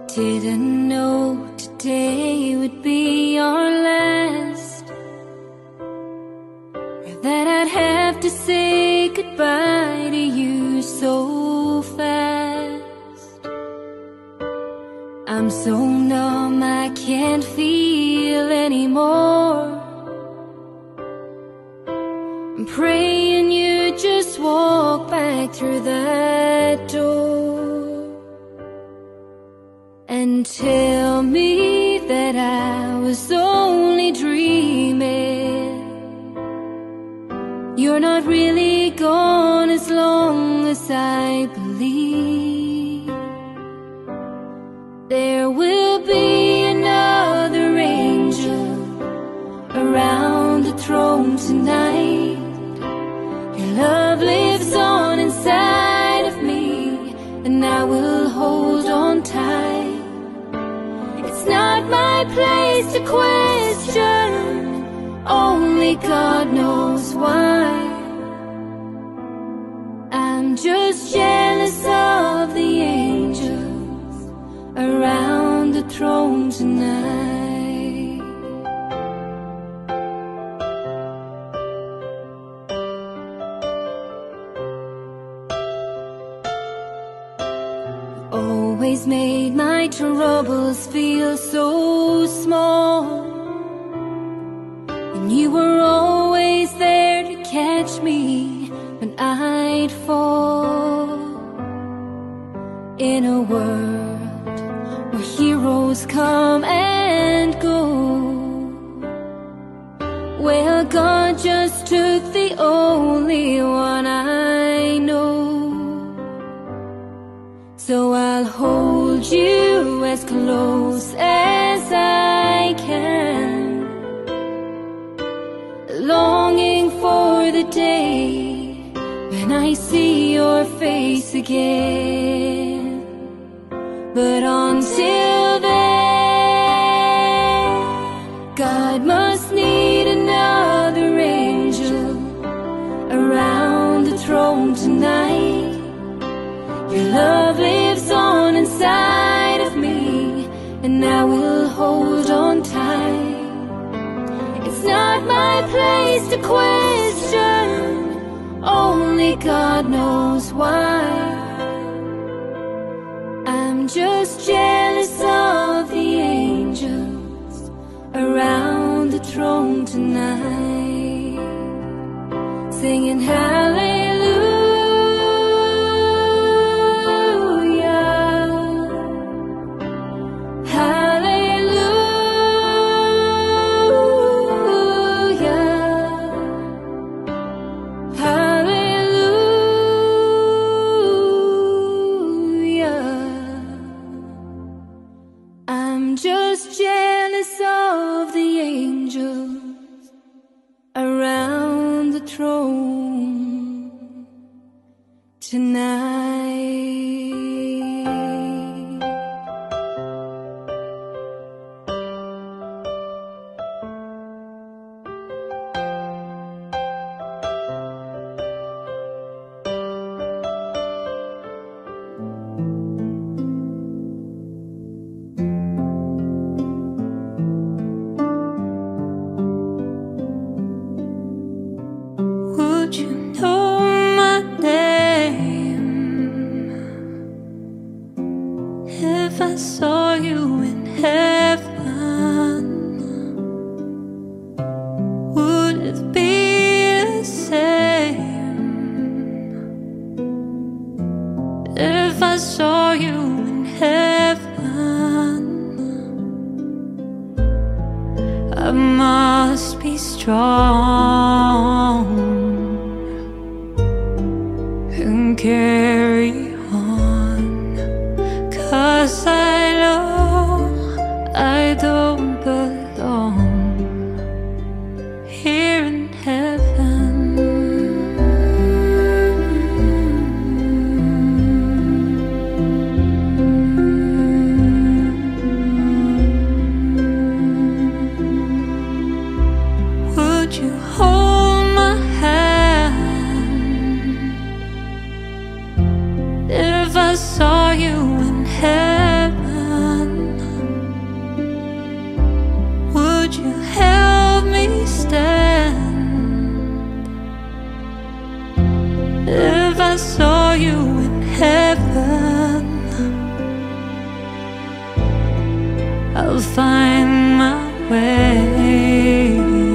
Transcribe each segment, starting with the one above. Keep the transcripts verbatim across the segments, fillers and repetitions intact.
Didn't know today would be our last, or that I'd have to say goodbye to you so fast. I'm so numb I can't feel anymore. I'm praying you just walk back through that door and tell me that I was only dreaming. You're not really gone as long as I believe. There will be another angel around the throne tonight. Your love lives on inside of me, and I will hold on tight. It's not my place to question, only God knows why. I'm just jealous of the angels around the throne tonight. Always made my troubles feel so small, and you were always there to catch me when I'd fall. In a world where heroes come and go, well, God just took the only one I know. So I'll hold you as close as I can, longing for the day when I see your face again. But until then, God must need another angel around the throne tonight. Your love lives on inside of me, and I will hold on tight. It's not my place to question, only God knows why. I'm just jealous of the angels around the throne tonight, singing hallelujah. Hold my hand find my way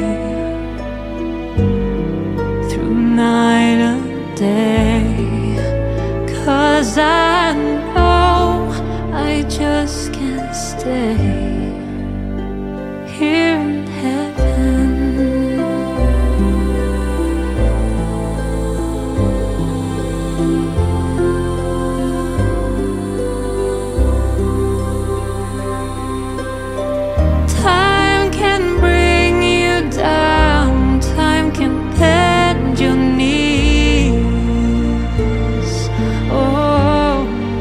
through night and day, 'cause I know I just can't stay here in heaven. Time can bring you down, time can bend your knees. Oh,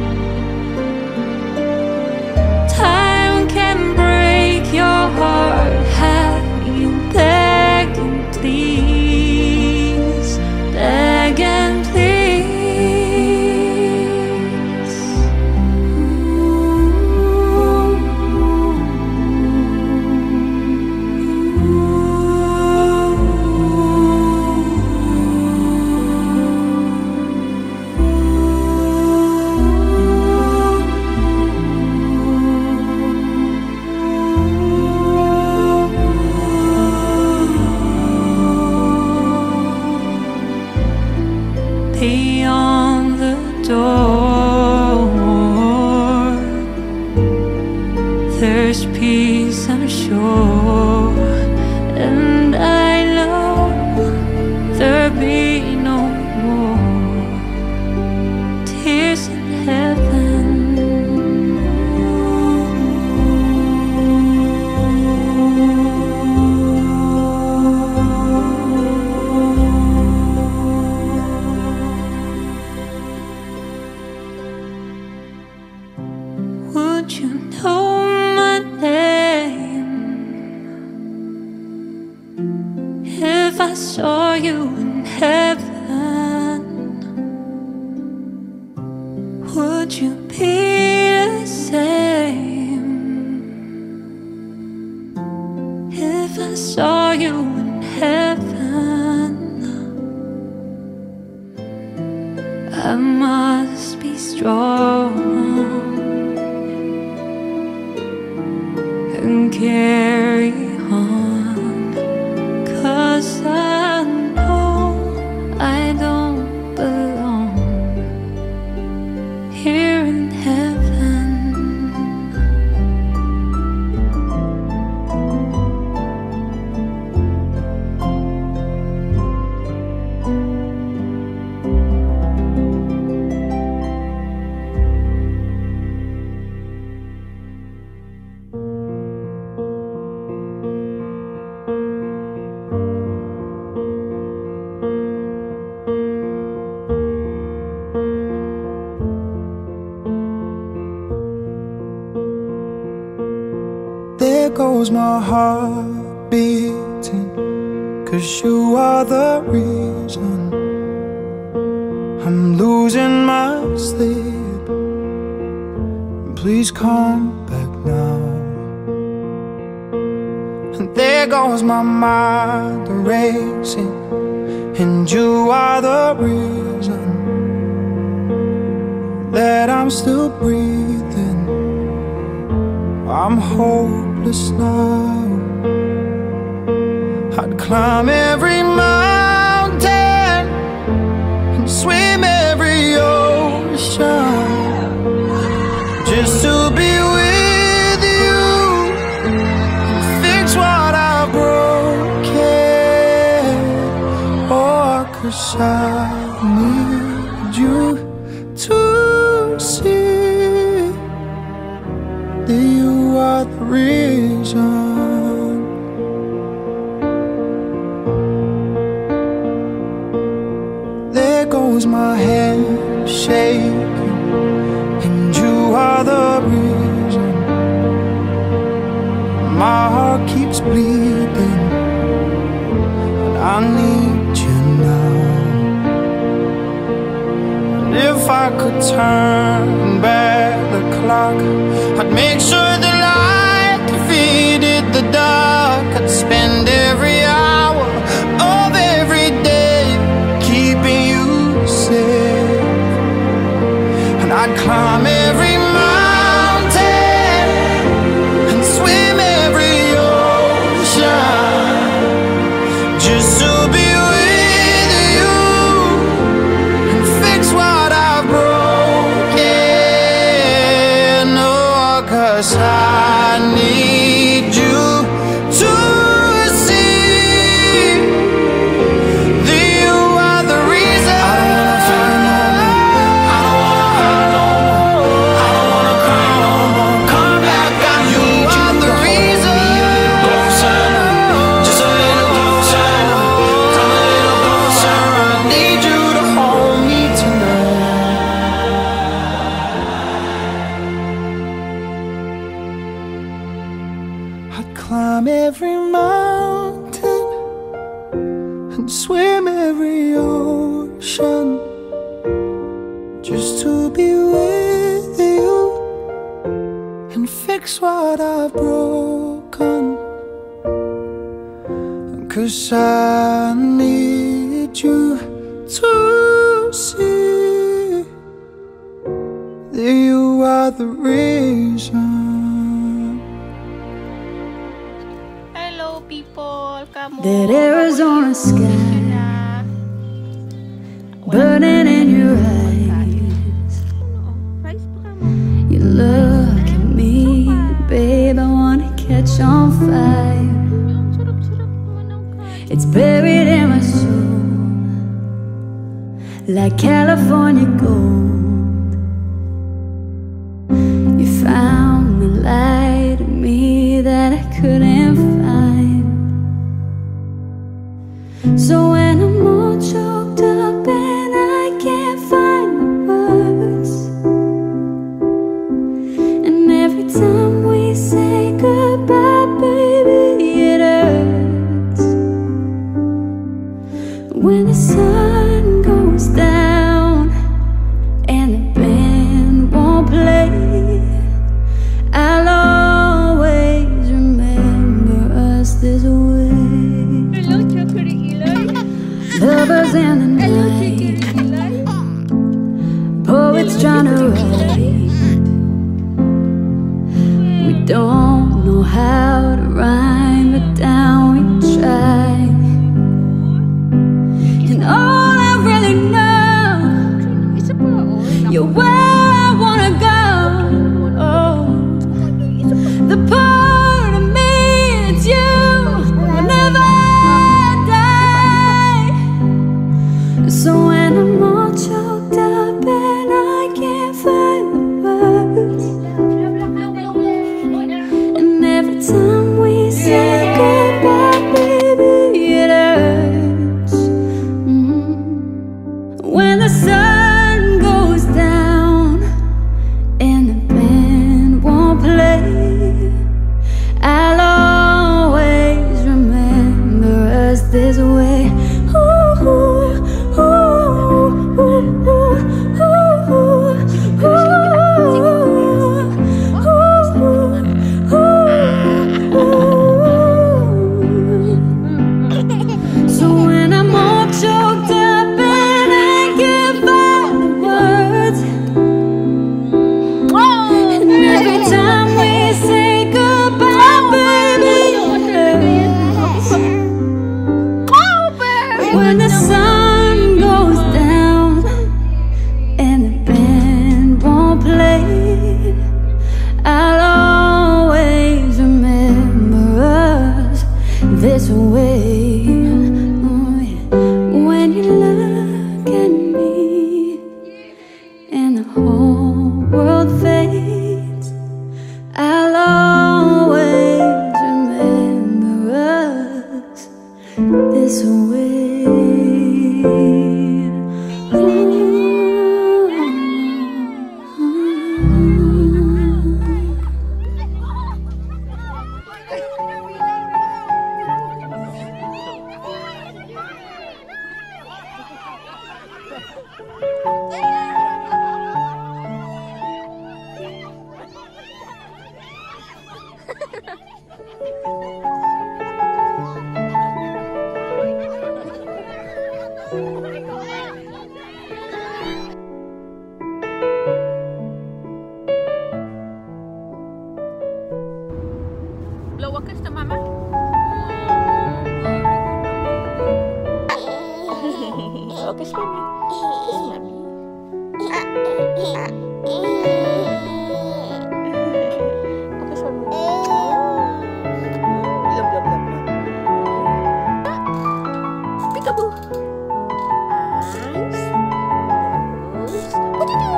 time can break your heart, have you beg and please, beg and please. Beyond the door, there's peace, I'm sure, and I know there'll be no more tears in heaven. Would you know my name if I saw you in heaven? Would you be the same if I saw you in heaven? I must be strong and carry on, 'cause I know I don't belong here in heaven. There goes my heart beating, 'cause you are the reason I'm losing my sleep. Please come back now. And there goes my mind racing, and you are the reason that I'm still breathing. I'm hopeless now. I'd climb every mountain and swim every ocean just to be with you and fix what I've broken. Oh, 'cause I need you to see that you are the reason. There goes my hand shaking, and you are the reason. My heart keeps bleeding, and I need you now. And if I could turn back the clock, I'd make sure the light defeated the dark. I'd spend every hour of every day keeping you safe, and I'd climb every mountain and swim I'd climb every mountain and swim every ocean just to be with you and fix what I've broken. 'Cause I need you to see that you are the reason. Hello people, kamu That Arizona sky burning in your eyes. You look at me, babe, I wanna catch on fire. It's buried in my soul like California gold. You found the light in me that I couldn't find. So when I'm all choked up and I can't find the words, and every time we say goodbye, baby, it hurts. When the sun goes down and the band won't play, I'll always remember us this way. Hello, Chocolate Eli. Lovers in the night, poets trying to write. We don't know how to rhyme, but down we try. And all I really know, you're where I wanna go. Oh, the part of me that's you will never die. So when I'm all choked up and I can't find the words, and every time we say goodbye, baby, it hurts. Mm. When the sun goes down and the band won't play, I'll always remember us this way. Ooh, ooh, ooh, ooh, ooh, ooh, ooh. So when I'm all choked up and I can't find the words, and every time we say goodbye, baby, it hurts. When the sun goes down and the band won't play, I'll always remember us this way. Oh, yeah. When you look at me and the whole world fades, I'll always remember us this way. Blow a kiss to mama. Oh, kiss mommy. Kiss mommy. Oh, kiss mommy. Blah, blah, blah, blah. Peekaboo. Eyes. Nose. What-do-do?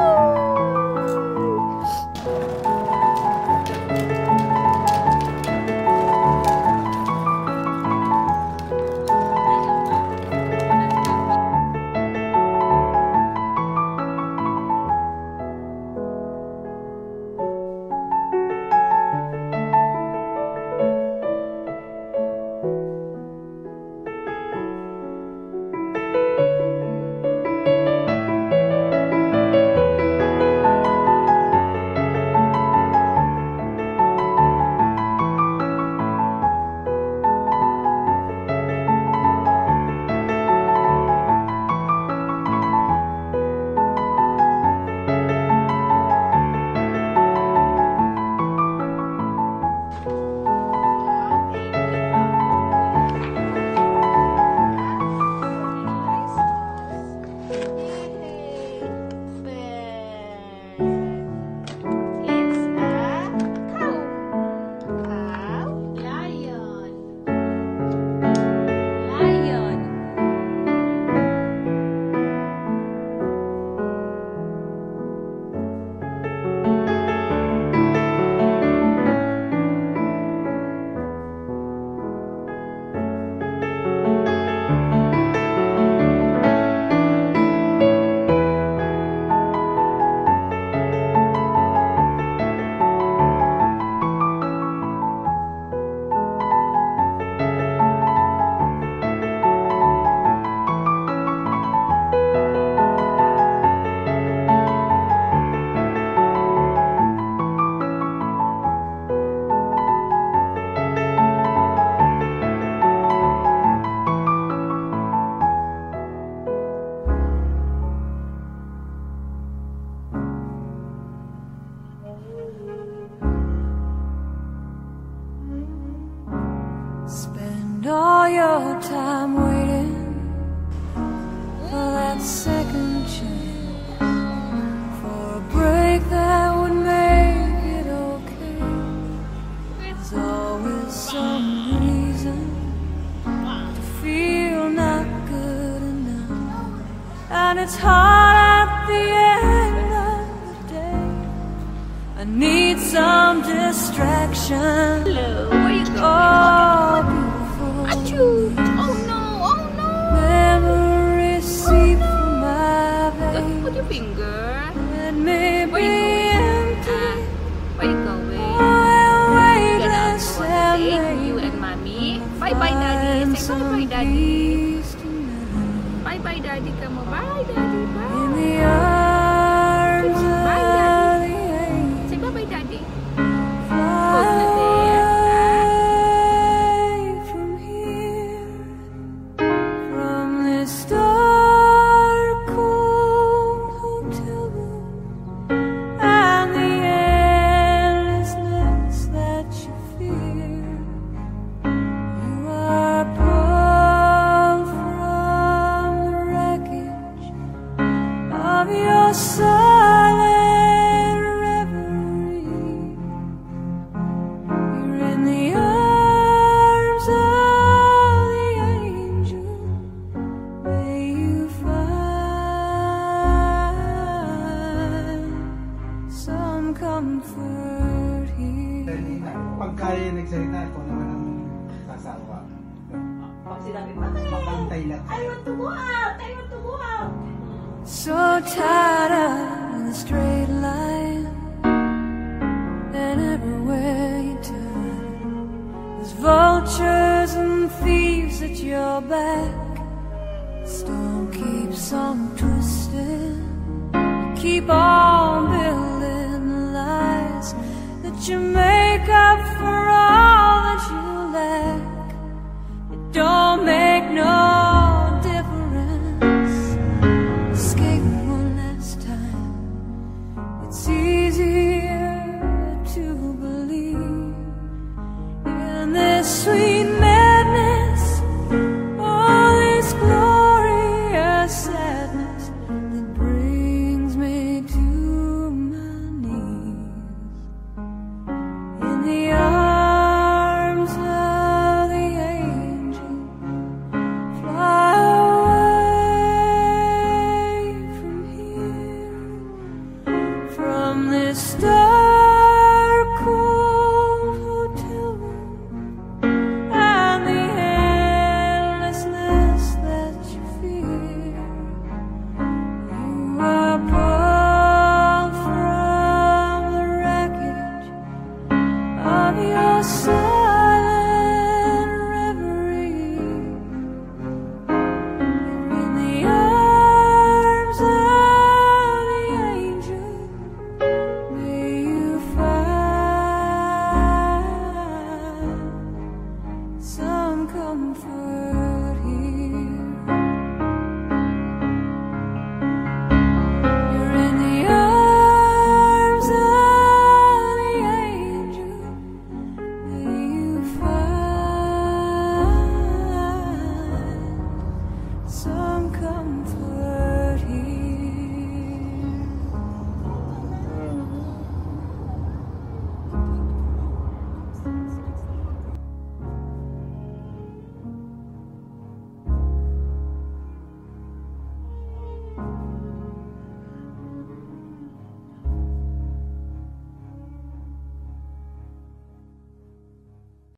spend all your time waiting for that second chance, for a break that would make it okay. There's always some reason to feel not good enough, and it's hard at the end of the day. I need some distraction. Hello, where you going? Oh, beautiful. Achoo! Oh no, oh no! Memories seep from my Don't veins. put your finger. Let me Where be you going? empty. Ah, where you going? Oh, Get out weightless for and one day, late. you and mommy. Bye bye, daddy. Find Say some bye bye, daddy. peace tonight. Bye bye, daddy. Come on, bye, daddy. In Bye. the arms Bye, of daddy. the angel. Say bye bye, daddy. Fly Hold na there. away from here, from this dark, cold hotel room, and the endlessness that you fear. You are pulled from the wreckage of your silent reverie. You're in the arms of the angel. May you find some comfort here. Pagkaya nagsalita, ito naman ang sasawa. Pag sinabi, bakit? Mapantay lang. I want to go out! I want to go out! So tired of the straight line, and everywhere you turn, there's vultures and thieves at your back. Storm keeps on twisting. You keep on building the lies that you make up for all that you lack. It don't make no difference. Escape one last time. It's easier to believe in this sweet madness, all this glorious sadness that brings me to my knees. In the arms of the angel, fly away from here, from this dark, cold hotel room, and the endlessness that you fear. You are pulled from the wreckage of your silent reverie. You're in the arms of the angel. May you find some comfort.